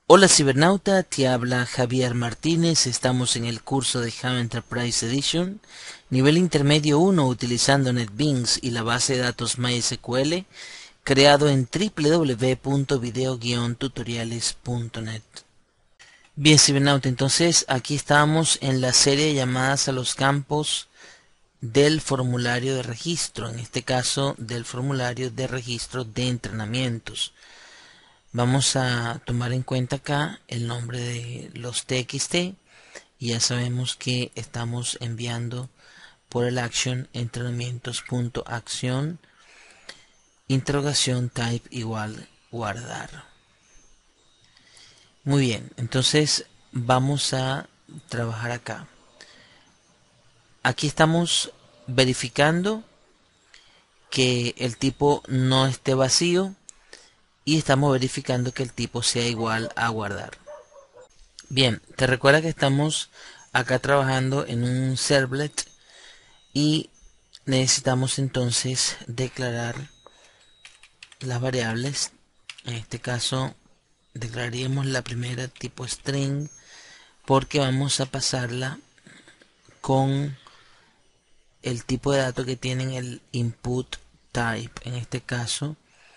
Hola cibernauta, te habla Javier Martínez, estamos en el curso de Java Enterprise Edition, nivel intermedio 1 utilizando NetBeans y la base de datos MySQL, creado en www.video-tutoriales.net. Bien cibernauta, entonces aquí estamos en la serie de llamadas a los campos del formulario de registro, en este caso del formulario de registro de entrenamientos. Vamos a tomar en cuenta acá el nombre de los TXT y ya sabemos que estamos enviando por el action entrenamientos.acción interrogación type igual guardar. Muy bien, entonces vamos a trabajar acá. Aquí estamos verificando que el tipo no esté vacío y estamos verificando que el tipo sea igual a guardar. Bien, te recuerda que estamos acá trabajando en un servlet y necesitamos entonces declarar las variables. En este caso declararíamos la primera tipo string porque vamos a pasarla con el tipo de datos que tienen el input type. En este caso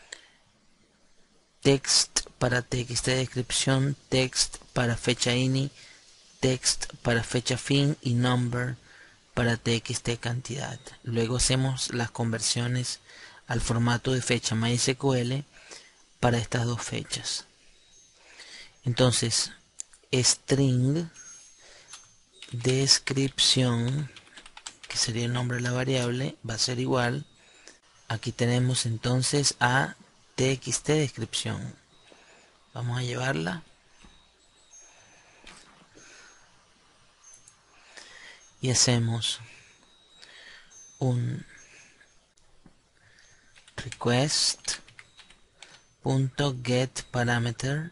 text para txt de descripción, text para fecha ini, text para fecha fin y number para txt cantidad. Luego hacemos las conversiones al formato de fecha MySQL para estas dos fechas. Entonces, string descripción, que sería el nombre de la variable, va a ser igual. Aquí tenemos entonces a txt descripción. Vamos a llevarla y hacemos un request.getParameter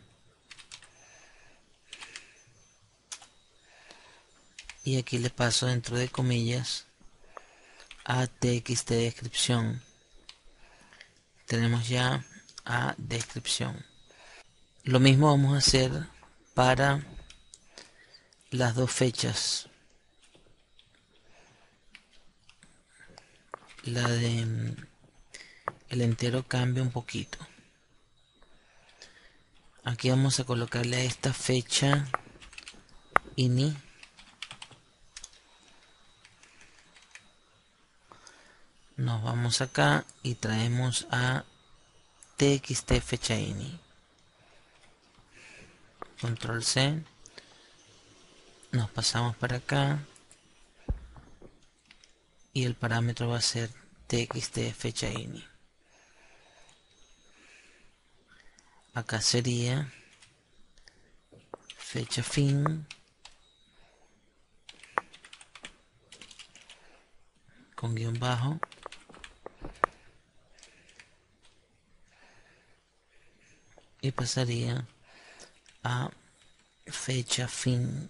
y aquí le paso dentro de comillas a txt descripción. Tenemos ya a descripción. Lo mismo vamos a hacer para las dos fechas. La de el entero cambia un poquito. Aquí vamos a colocarle a esta fecha ini nos vamos acá y traemos a txt fecha ini, control C, nos pasamos para acá y el parámetro va a ser txt fecha ini. Acá sería fecha fin con guión bajo y pasaría a fecha fin.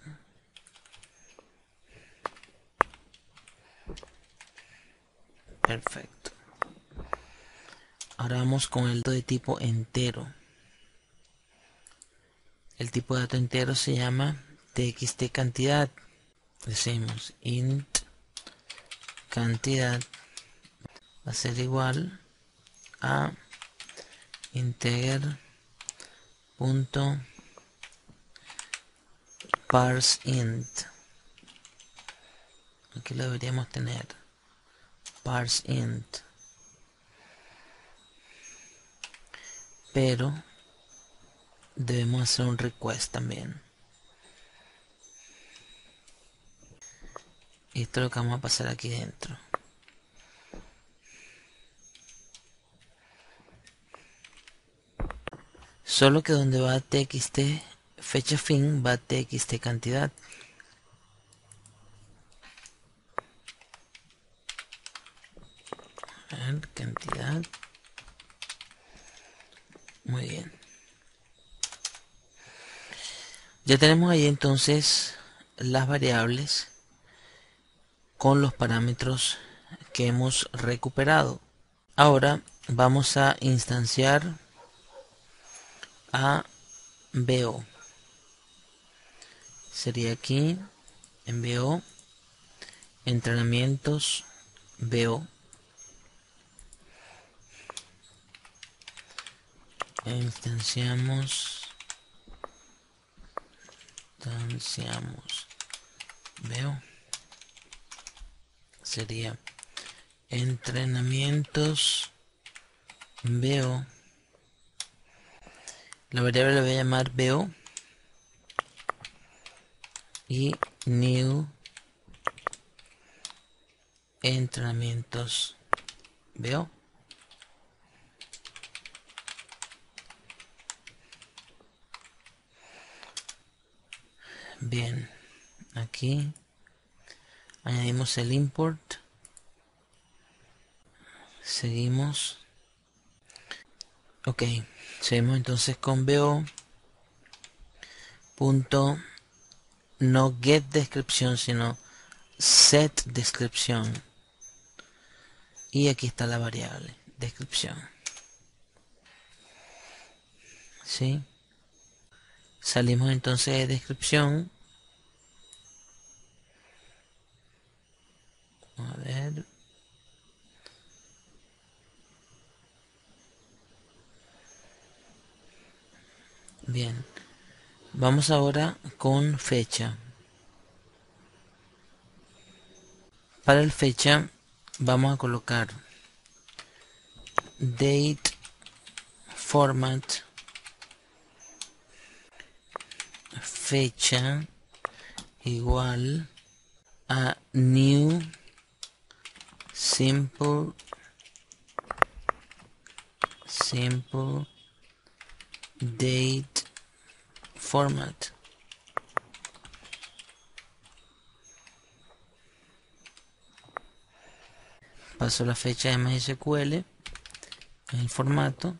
Perfecto. Ahora vamos con el de tipo entero. El tipo de dato entero se llama txt cantidad. Decimos int cantidad va a ser igual a integer punto parseInt. Aquí lo deberíamos tener, parseInt, pero debemos hacer un request también. Y esto es lo que vamos a pasar aquí dentro. Solo que donde va txt fecha fin va txt cantidad. Cantidad. Muy bien. Ya tenemos ahí entonces las variables con los parámetros que hemos recuperado. Ahora vamos a instanciar a BO. sería aquí en BO, entrenamientos, BO, instanciamos, BO, sería entrenamientos, BO, la variable la voy a llamar BO y new entrenamientos BO. Bien, aquí añadimos el import, seguimos. Ok, seguimos entonces con BO punto no get descripción sino set descripción, y aquí está la variable descripción. ¿Sí? Salimos entonces de descripción. A ver. Bien. Vamos ahora con fecha. Para el fecha vamos a colocar date format fecha igual a new simple date format. Paso la fecha de MySQL en el formato,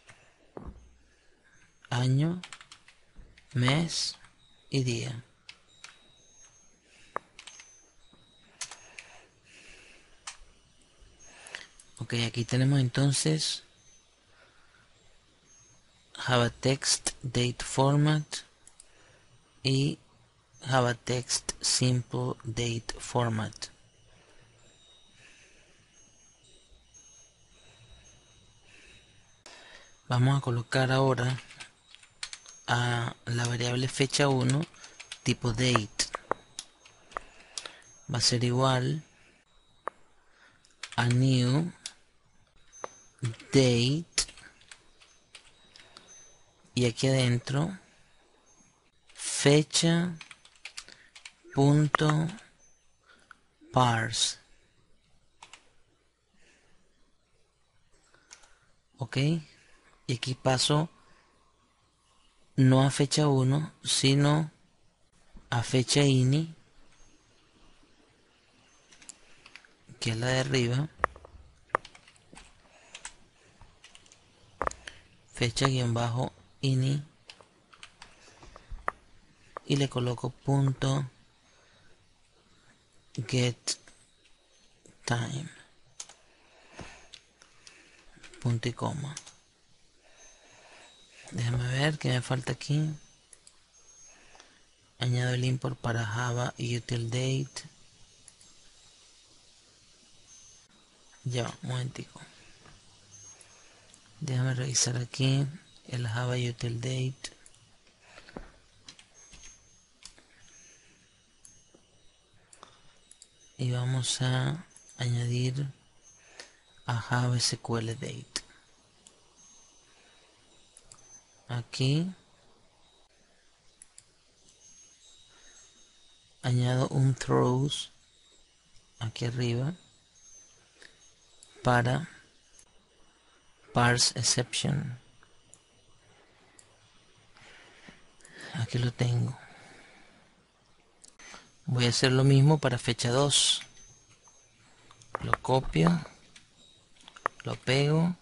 año, mes y día. Ok, aquí tenemos entonces Java Text Date Format y Java Text Simple Date Format. Vamos a colocar ahora a la variable fecha 1 tipo date. Va a ser igual a new date, y aquí adentro fecha punto parse. Ok, y aquí paso no a fecha 1 sino a fecha ini, que es la de arriba, fecha guión bajo ini, y le coloco punto get time, punto y coma. Déjame ver qué me falta aquí. Añado el import para Java UtilDate. Ya, un momentico. Déjame revisar aquí el Java UtilDate. Y vamos a añadir a Java SQL Date. Aquí añado un throws aquí arriba para parse exception. Aquí lo tengo. Voy a hacer lo mismo para fecha 2. Lo copio, lo pego.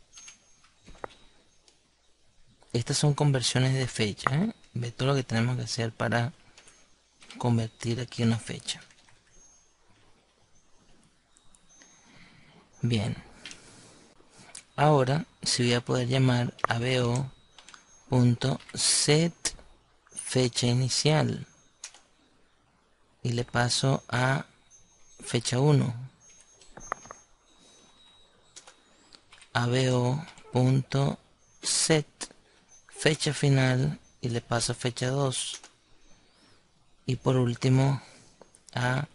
Estas son conversiones de fecha, ¿eh? Ve todo lo que tenemos que hacer para convertir aquí una fecha. Bien. Ahora sí voy a poder llamar a bo.set fecha inicial. y le paso a fecha 1, abo.set fecha final y le paso a fecha 2, y por último a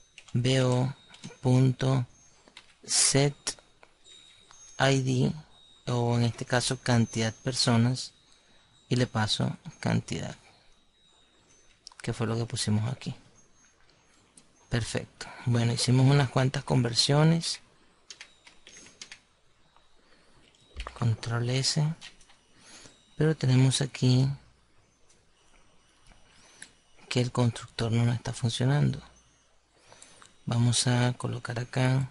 bo.set id, o en este caso cantidad personas, y le paso cantidad, que fue lo que pusimos aquí. Perfecto. Bueno, hicimos unas cuantas conversiones. Control S. Pero tenemos aquí que el constructor no nos está funcionando. Vamos a colocar acá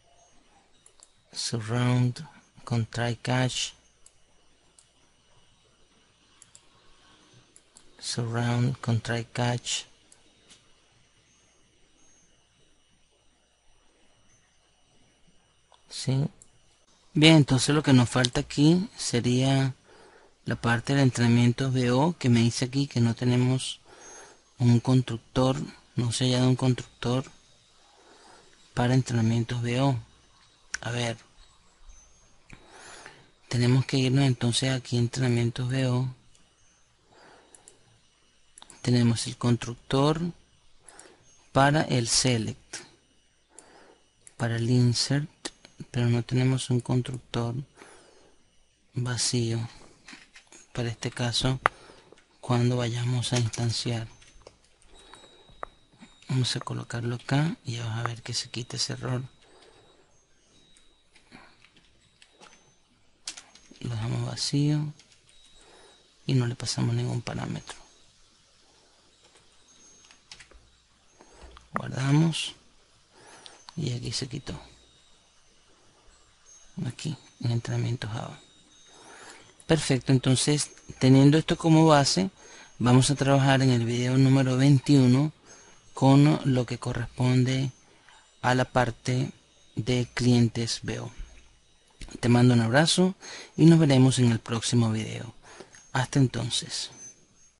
surround con try catch, surround con try catch, ¿sí? Bien, entonces lo que nos falta aquí sería la parte del entrenamiento VO, que me dice aquí que no tenemos un constructor, no se ha hallado un constructor para entrenamientos VO. A ver, tenemos que irnos entonces aquí a entrenamientos VO. Tenemos el constructor para el select, para el insert, pero no tenemos un constructor vacío para este caso cuando vayamos a instanciar. Vamos a colocarlo acá y ya vas a ver que se quita ese error. Lo dejamos vacío y no le pasamos ningún parámetro. Guardamos y aquí se quitó. Aquí en entrenamiento Java. Perfecto, entonces teniendo esto como base, vamos a trabajar en el video número 21 con lo que corresponde a la parte de clientes VO. Te mando un abrazo y nos veremos en el próximo video. Hasta entonces.